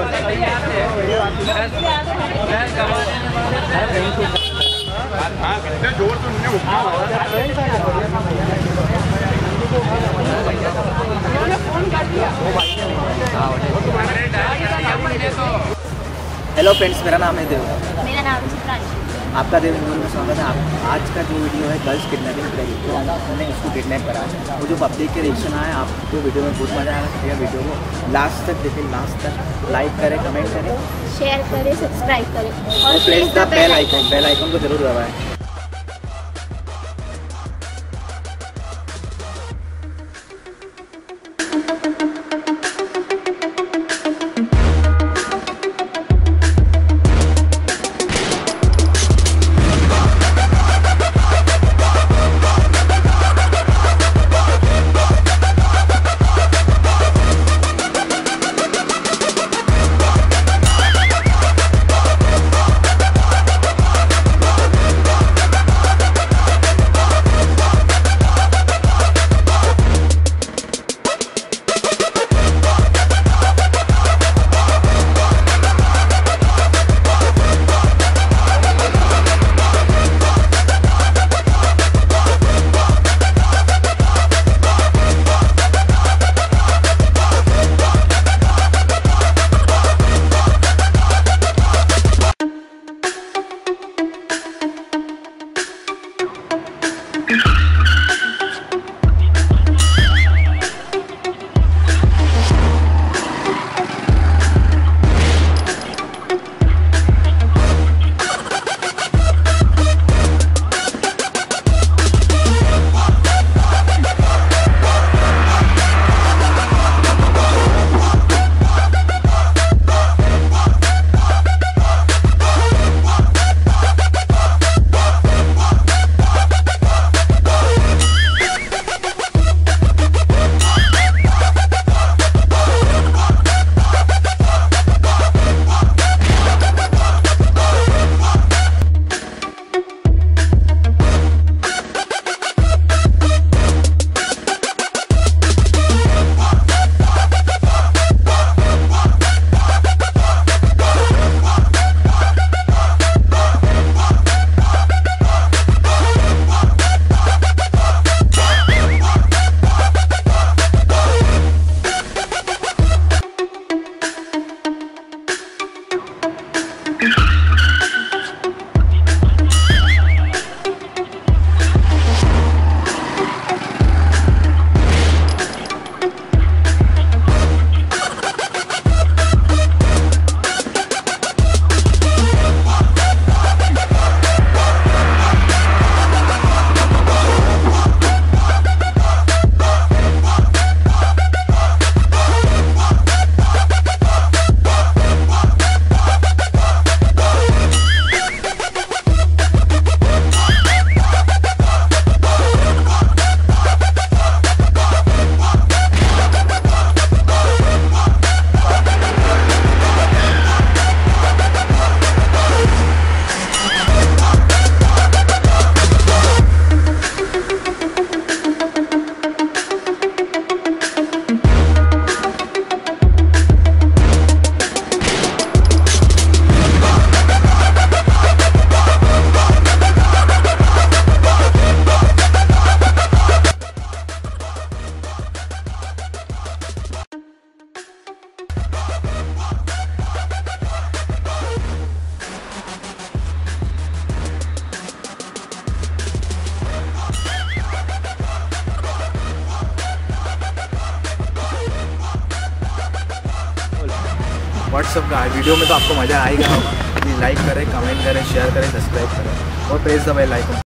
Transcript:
जोर तो hello friends, मेरा नाम है देव। मेरा नाम है चित्रांशु। आपका देव हिंदू में स्वागत है। आज का जो वीडियो है गर्ल्स किडनैपिंग पर, तो हमने उसको किडनैप करा है। वो जो पब्लिक के रिएक्शन आया, आपको वीडियो में बहुत मज़ा आया। तो वीडियो को लास्ट तक देखें, लास्ट तक लाइक करें, कमेंट करें, शेयर करें, सब्सक्राइब करें और प्रेस द बेल आइकन को जरूर दबाएं। व्हाट्सअप का वीडियो में तो आपको मज़ा आएगा। लाइक करें, कमेंट करें, शेयर करें, सब्सक्राइब करें और प्रेस द बेल आइकन।